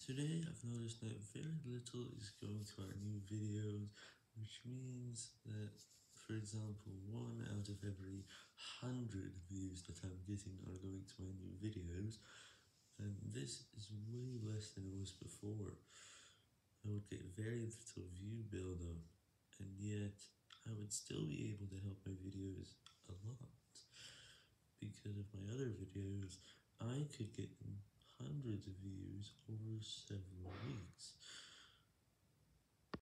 Today I've noticed that very little is going to our new videos, which means that, for example, 1 out of every 100 views that I'm getting are going to my new videos, and this is way less than it was before. I would get very little view build up, and yet I would still be able to help my videos a lot, because of my other videos, I could get hundreds of views over several weeks.